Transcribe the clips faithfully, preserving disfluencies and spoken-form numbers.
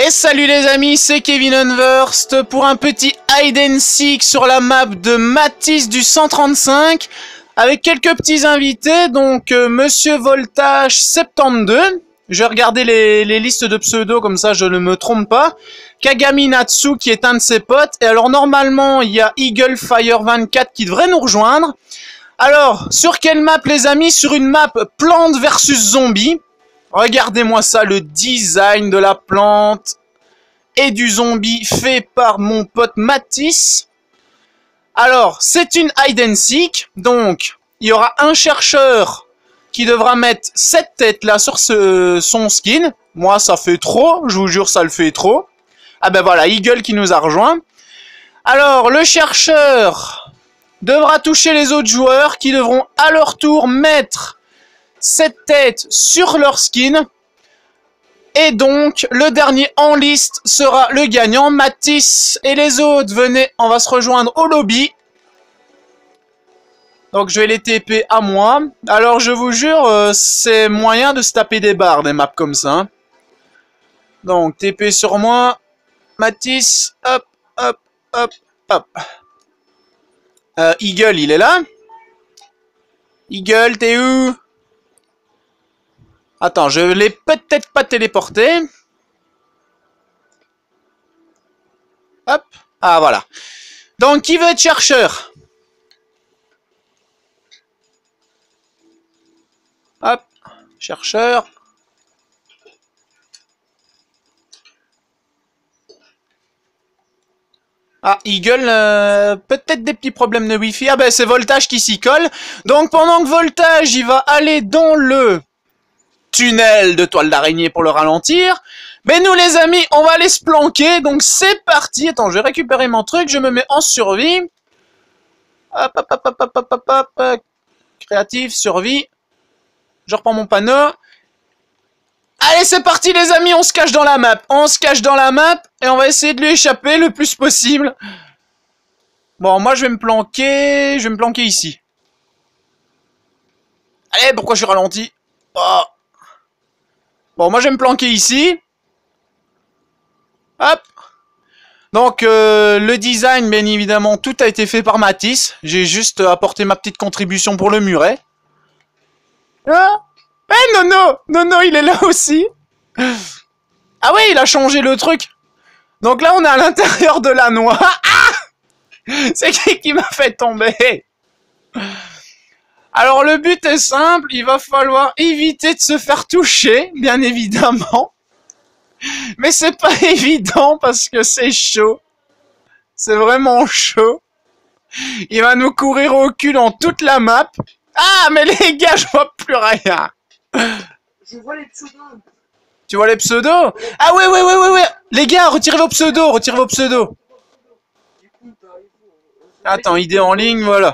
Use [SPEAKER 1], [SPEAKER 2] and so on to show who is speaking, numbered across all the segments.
[SPEAKER 1] Et salut les amis, c'est Kevin Unversed pour un petit hide and seek sur la map de Matisse du cent trente-cinq avec quelques petits invités, donc euh, Monsieur Voltage soixante-douze, je vais regarder les, les listes de pseudo comme ça je ne me trompe pas, Kagami Natsu qui est un de ses potes, et alors normalement il y a Eagle Fire vingt-quatre qui devrait nous rejoindre. Alors, sur quelle map les amis? Sur une map plante versus zombie. Regardez-moi ça, le design de la plante et du zombie fait par mon pote Matisse. Alors, c'est une hide and seek, donc il y aura un chercheur qui devra mettre cette tête là sur ce, son skin. Moi, ça fait trop, je vous jure, ça le fait trop. Ah ben voilà, Eagle qui nous a rejoint. Alors, le chercheur devra toucher les autres joueurs qui devront à leur tour mettre cette tête sur leur skin. Et donc, le dernier en liste sera le gagnant. Matisse et les autres, venez, on va se rejoindre au lobby. Donc, je vais les T P à moi. Alors, je vous jure, euh, c'est moyen de se taper des barres, des maps comme ça. Hein. Donc, T P sur moi. Matisse, hop, hop, hop, hop. Euh, Eagle, il est là. Eagle, t'es où? Attends, je l'ai peut-être pas téléporté. Hop. Ah, voilà. Donc, qui veut être chercheur? Hop. Chercheur. Ah, Eagle, euh, peut-être des petits problèmes de Wi-Fi. Ah ben, c'est Voltage qui s'y colle. Donc, pendant que Voltage, il va aller dans le tunnel de toile d'araignée pour le ralentir. Mais nous, les amis, on va aller se planquer. Donc, c'est parti. Attends, je vais récupérer mon truc. Je me mets en survie. Hop, hop, hop, hop, hop, hop, hop, hop. Créatif, survie. Je reprends mon panneau. Allez, c'est parti les amis, on se cache dans la map. On se cache dans la map et on va essayer de lui échapper le plus possible. Bon, moi je vais me planquer, je vais me planquer ici. Allez, pourquoi je suis ralenti? Oh. Bon, moi je vais me planquer ici. Hop. Donc, euh, le design, bien évidemment, tout a été fait par Matisse. J'ai juste apporté ma petite contribution pour le muret. Ah. Eh Nono, Nono il est là aussi. Ah oui, il a changé le truc. Donc là on est à l'intérieur de la noix. Ah, c'est qui qui m'a fait tomber? Alors le but est simple, il va falloir éviter de se faire toucher, bien évidemment. Mais c'est pas évident parce que c'est chaud. C'est vraiment chaud. Il va nous courir au cul dans toute la map. Ah mais les gars, je vois plus rien.
[SPEAKER 2] Je vois les pseudos.
[SPEAKER 1] Tu vois les pseudos? Ah ouais, ouais, ouais, ouais, ouais. Les gars, retirez vos pseudos, retirez vos pseudos. Attends, idée en ligne, voilà.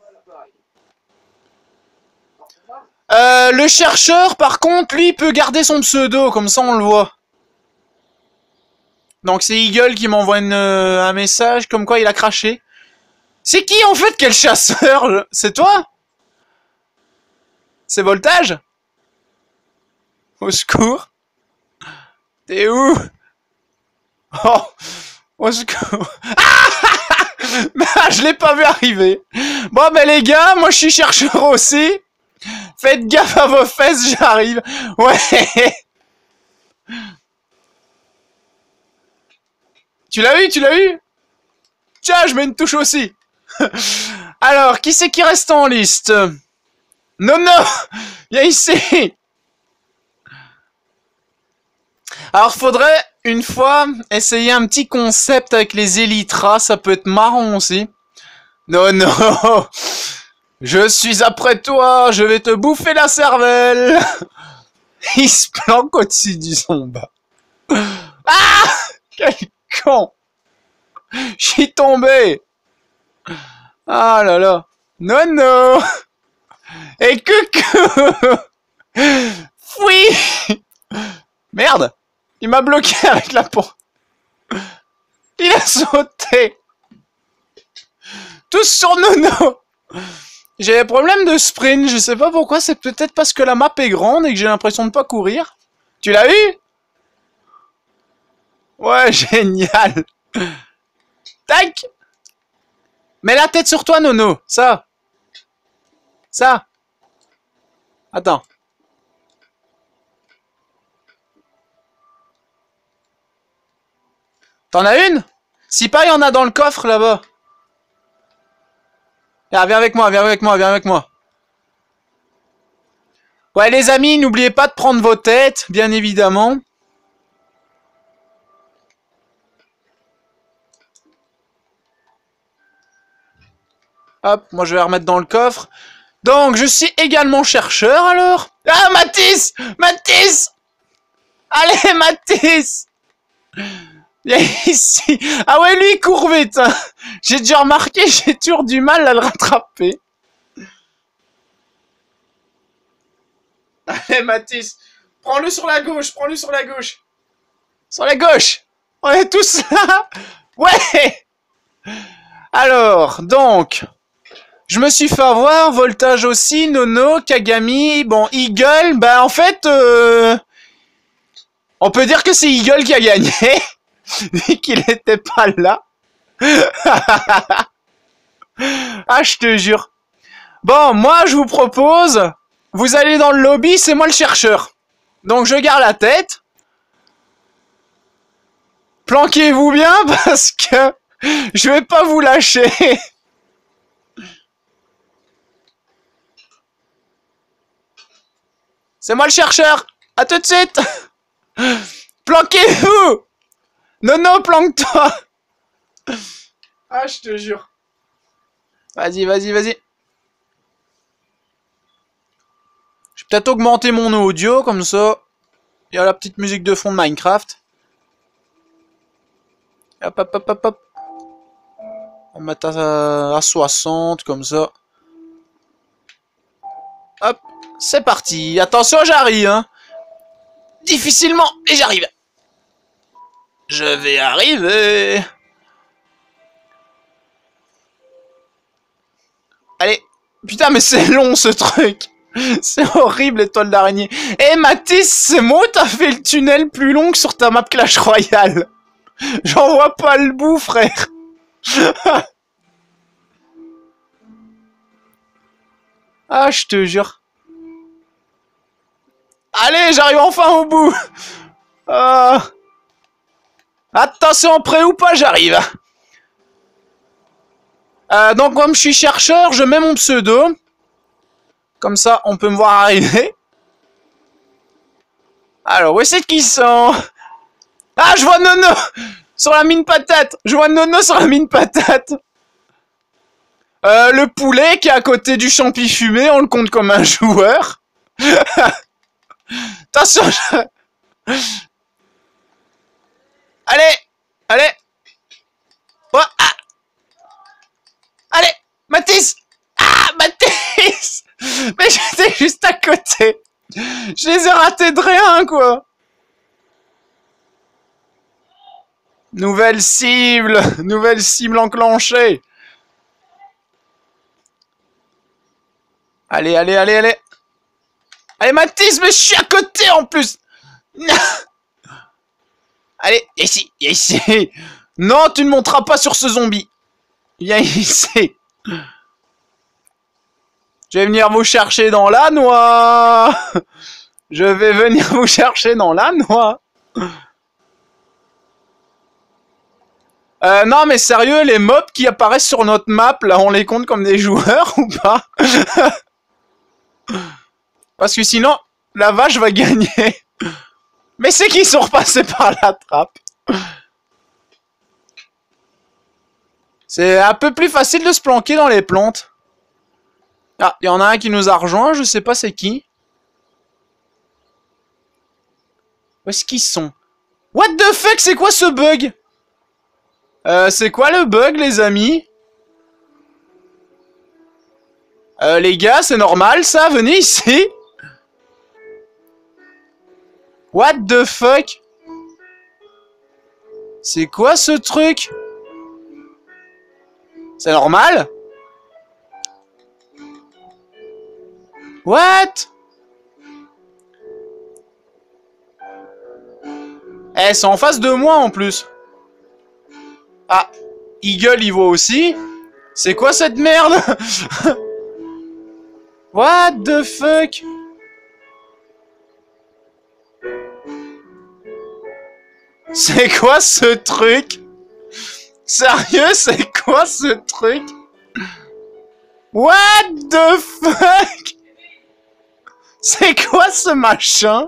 [SPEAKER 1] Euh, le chercheur, par contre, lui, peut garder son pseudo, comme ça on le voit. Donc c'est Eagle qui m'envoie euh, un message, comme quoi il a craché. C'est qui en fait? Quel chasseur? C'est toi? C'est Voltage? Au secours. T'es où? Oh, au secours. Ah, je l'ai pas vu arriver. Bon, ben les gars, moi je suis chercheur aussi. Faites gaffe à vos fesses, j'arrive. Ouais. Tu l'as eu, tu l'as eu? Tiens, je mets une touche aussi. Alors, qui c'est qui reste en liste? Non, non. Viens ici. Alors, faudrait, une fois, essayer un petit concept avec les Elytras, ça peut être marrant aussi. Non, non, je suis après toi, je vais te bouffer la cervelle. Il se planque au-dessus du zomba. Ah, quel con. Je suis tombé. Ah là là. Non, non. Et coucou. Fouille. Merde. Il m'a bloqué avec la peau. Il a sauté. Tous sur Nono. J'ai des problèmes de sprint. Je sais pas pourquoi. C'est peut-être parce que la map est grande et que j'ai l'impression de pas courir. Tu l'as eu? Ouais, génial. Tac. Mets la tête sur toi, Nono. Ça. Ça. Attends. T'en as une? Si pas, il y en a dans le coffre, là-bas. Viens, viens avec moi, viens avec moi, viens avec moi. Ouais, les amis, n'oubliez pas de prendre vos têtes, bien évidemment. Hop, moi je vais remettre dans le coffre. Donc, je suis également chercheur, alors. Ah, Mathis! Mathis! Allez, Mathis! Viens ici. Ah ouais, lui, il court vite. Hein. J'ai déjà remarqué, j'ai toujours du mal à le rattraper. Allez, Mathis. Prends-le sur la gauche, prends-le sur la gauche. Sur la gauche. On est tous là. Ouais. Alors, donc... Je me suis fait avoir, Voltage aussi, Nono, Kagami, bon, Eagle, bah en fait, euh, on peut dire que c'est Eagle qui a gagné, vu qu'il était pas là. Ah, je te jure. Bon, moi, je vous propose, vous allez dans le lobby, c'est moi le chercheur. Donc, je garde la tête. Planquez-vous bien, parce que je vais pas vous lâcher. C'est moi le chercheur. À tout de suite. Planquez-vous. Non, non, planque-toi. Ah, je te jure. Vas-y, vas-y, vas-y. Je vais peut-être augmenter mon audio, comme ça. Il y a la petite musique de fond de Minecraft. Hop, hop, hop, hop, hop. On va mettre à, à soixante, comme ça. Hop, c'est parti. Attention, j'arrive, hein. Difficilement, et j'arrive. Je vais arriver. Allez. Putain, mais c'est long, ce truc. C'est horrible, étoile d'araignée. Eh, Mathis, c'est moi ou t'as fait le tunnel plus long que sur ta map Clash Royale? J'en vois pas le bout, frère. Ah, je te jure. Allez, j'arrive enfin au bout. Ah. Attention, prêt ou pas, j'arrive. Euh, donc, comme je suis chercheur, je mets mon pseudo. Comme ça, on peut me voir arriver. Alors, où est-ce qu'ils sont? Ah, je vois Nono sur la mine patate. Je vois Nono sur la mine patate. Euh, le poulet qui est à côté du champi fumé, on le compte comme un joueur. Attention, je... Allez, allez. Oh, ah. Allez, Mathis. Ah, Mathis. Mais j'étais juste à côté. Je les ai ratés de rien, quoi. Nouvelle cible. Nouvelle cible enclenchée. Allez, allez, allez, allez. Allez, Mathis, mais je suis à côté, en plus. Allez, ici, ici. Non, tu ne monteras pas sur ce zombie. Viens ici. Je vais venir vous chercher dans la noix. Je vais venir vous chercher dans la noix. Euh, non, mais sérieux, les mobs qui apparaissent sur notre map, là, on les compte comme des joueurs ou pas? Parce que sinon, la vache va gagner. Mais c'est qu'ils sont repassés par la trappe. C'est un peu plus facile de se planquer dans les plantes. Ah, il y en a un qui nous a rejoint, je sais pas c'est qui. Où est-ce qu'ils sont? What the fuck, c'est quoi ce bug? Euh, c'est quoi le bug, les amis? Euh, les gars, c'est normal, ça? Venez ici. What the fuck? C'est quoi ce truc? C'est normal? What? Eh, c'est en face de moi en plus. Ah, Eagle, il voit aussi. C'est quoi cette merde? What the fuck? C'est quoi ce truc? Sérieux, c'est quoi ce truc? What the fuck? C'est quoi ce machin?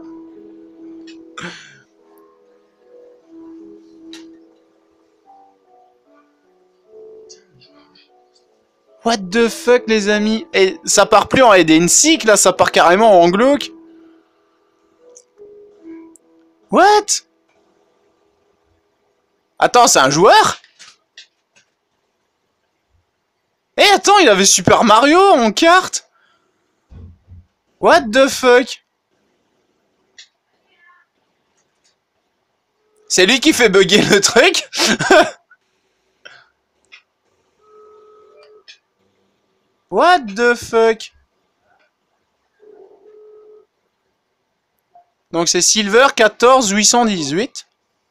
[SPEAKER 1] What the fuck, les amis? Et ça part plus en hide and seek, là, ça part carrément en glauque. What? Attends, c'est un joueur? Eh, attends, il avait Super Mario en carte? What the fuck? C'est lui qui fait bugger le truc? What the fuck? Donc c'est Silver quatorze huit cent dix-huit.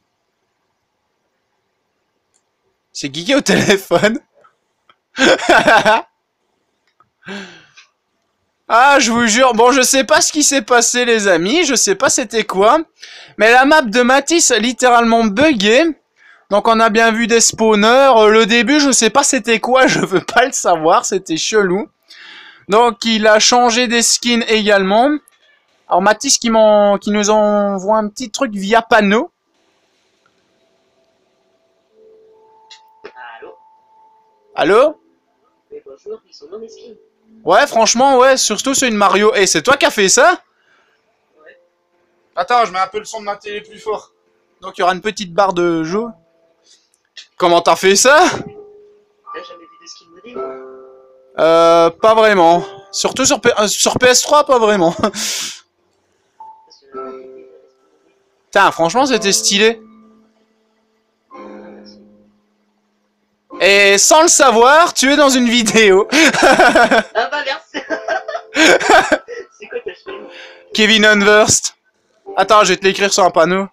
[SPEAKER 1] C'est Guigui au téléphone. Ah, je vous jure. Bon, je sais pas ce qui s'est passé, les amis. Je sais pas c'était quoi. Mais la map de Matisse a littéralement bugué. Donc on a bien vu des spawners. Le début, je sais pas c'était quoi. Je veux pas le savoir. C'était chelou. Donc il a changé des skins également. Alors Matisse qui, qui nous envoie un petit truc via panneau.
[SPEAKER 2] Allô?
[SPEAKER 1] Allô?
[SPEAKER 2] Mais bonjour, ils sont dans les skins.
[SPEAKER 1] Ouais, franchement, ouais, surtout c'est une Mario. Et hey, c'est toi qui as fait ça?
[SPEAKER 2] Ouais.
[SPEAKER 1] Attends, je mets un peu le son de ma télé plus fort. Donc il y aura une petite barre de jeu. Comment t'as fait ça?
[SPEAKER 2] T'as jamais vu des skins moddés?
[SPEAKER 1] Euh, pas vraiment. Surtout sur, P euh, sur P S trois, pas vraiment. Putain, franchement, c'était stylé. Et sans le savoir, tu es dans une vidéo.
[SPEAKER 2] Ah bah merci. C'est quoi ta chaîne?
[SPEAKER 1] Kevin Unversed. Attends, je vais te l'écrire sur un panneau.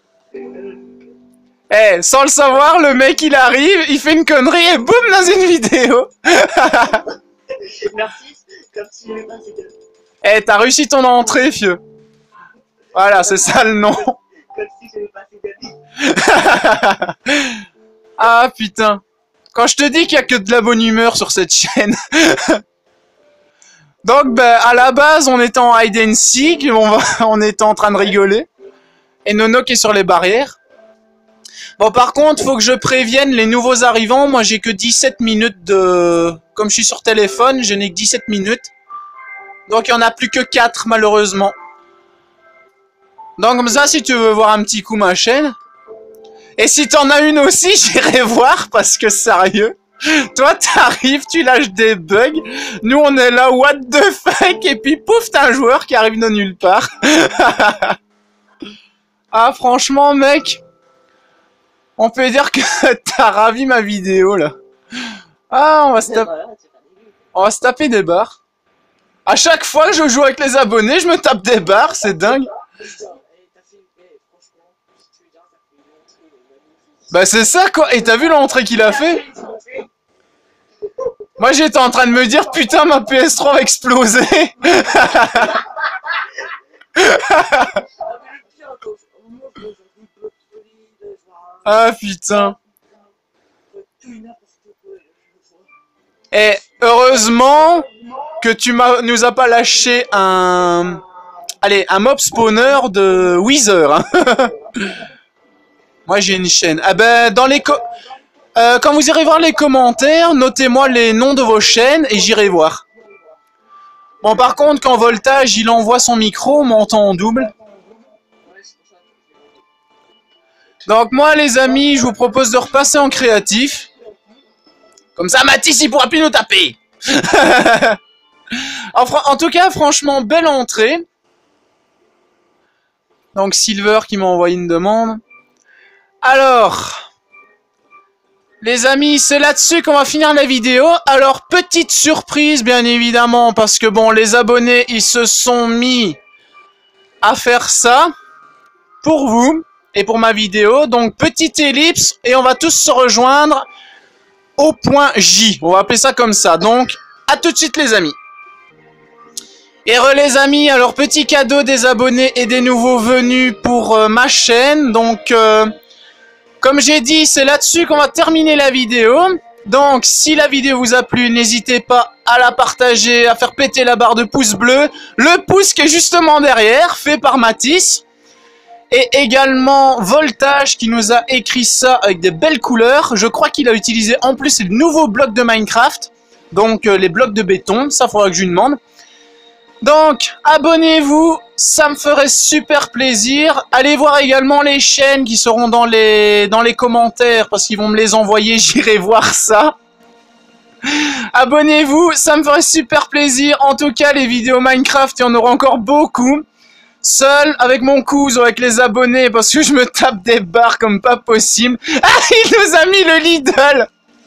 [SPEAKER 1] Eh, hey, sans le savoir, le mec il arrive, il fait une connerie et boum dans une vidéo.
[SPEAKER 2] Merci, comme si j'avais pas assez de...
[SPEAKER 1] Eh, hey, t'as réussi ton entrée, fieu. Voilà, c'est ça le nom.
[SPEAKER 2] Comme si j'avais pas assez d'amis.
[SPEAKER 1] Ah putain. Quand je te dis qu'il y a que de la bonne humeur sur cette chaîne. Donc, ben, à la base, on était en hide and seek, on, va, on était en train de rigoler. Et Nono qui est sur les barrières. Bon, par contre, faut que je prévienne les nouveaux arrivants. Moi, j'ai que dix-sept minutes de... Comme je suis sur téléphone, je n'ai que dix-sept minutes. Donc, il n'y en a plus que quatre, malheureusement. Donc, comme ça, si tu veux voir un petit coup ma chaîne... Et si t'en as une aussi, j'irai voir, parce que sérieux, toi t'arrives, tu lâches des bugs, nous on est là, what the fuck, et puis pouf, t'as un joueur qui arrive de nulle part. Ah franchement mec, on peut dire que t'as ravi ma vidéo là. Ah, on va se taper, on va se taper des barres. À chaque fois que je joue avec les abonnés, je me tape des barres, c'est dingue. Bah c'est ça quoi, et t'as vu l'entrée qu'il a fait? Moi j'étais en train de me dire putain ma P S trois va exploser. Ah putain. Et heureusement que tu m'as nous as pas lâché un... Allez, un mob spawner de Wither. Hein. Moi j'ai une chaîne. Ah ben dans les co euh, quand vous irez voir les commentaires, notez-moi les noms de vos chaînes et j'irai voir. Bon par contre quand Voltage il envoie son micro, on m'entend en double. Donc moi les amis, je vous propose de repasser en créatif. Comme ça Matisse il pourra plus nous taper. en, en tout cas franchement belle entrée. Donc Silver qui m'a envoyé une demande. Alors, les amis, c'est là-dessus qu'on va finir la vidéo. Alors, petite surprise, bien évidemment, parce que bon, les abonnés, ils se sont mis à faire ça pour vous. et pour ma vidéo. Donc, petite ellipse et on va tous se rejoindre au point J. On va appeler ça comme ça. Donc, à tout de suite les amis. Et re les amis, alors petit cadeau des abonnés et des nouveaux venus pour euh, ma chaîne. Donc, euh, comme j'ai dit, c'est là-dessus qu'on va terminer la vidéo. Donc, si la vidéo vous a plu, n'hésitez pas à la partager, à faire péter la barre de pouce bleu. Le pouce qui est justement derrière, fait par Mathis. Et également Voltage qui nous a écrit ça avec des belles couleurs. Je crois qu'il a utilisé en plus les nouveaux blocs de Minecraft. Donc, euh, les blocs de béton, ça faudra que je lui demande. Donc, abonnez-vous, ça me ferait super plaisir. Allez voir également les chaînes qui seront dans les, dans les commentaires parce qu'ils vont me les envoyer, j'irai voir ça. Abonnez-vous, ça me ferait super plaisir. En tout cas, les vidéos Minecraft, il y en aura encore beaucoup. Seul, avec mon cousin, avec les abonnés, parce que je me tape des barres comme pas possible. Ah, il nous a mis le Lidl.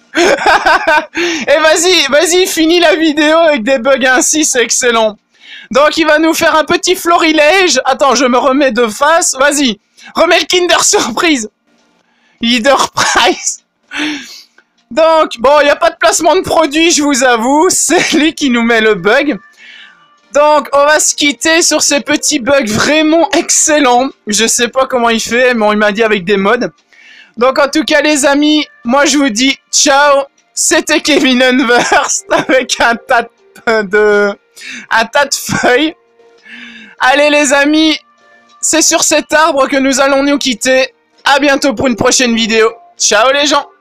[SPEAKER 1] Et vas-y, vas-y, finis la vidéo avec des bugs ainsi, c'est excellent. Donc, il va nous faire un petit florilège. Attends, je me remets de face. Vas-y, remets le Kinder Surprise. Leader Prize. Donc, bon, il n'y a pas de placement de produit, je vous avoue. C'est lui qui nous met le bug. Donc, on va se quitter sur ces petits bugs vraiment excellents. Je sais pas comment il fait, mais il m'a dit avec des mods. Donc, en tout cas, les amis, moi, je vous dis ciao. C'était Kevin Unversed avec un tas de... un tas de feuilles. Allez les amis, c'est sur cet arbre que nous allons nous quitter. À bientôt pour une prochaine vidéo. Ciao les gens.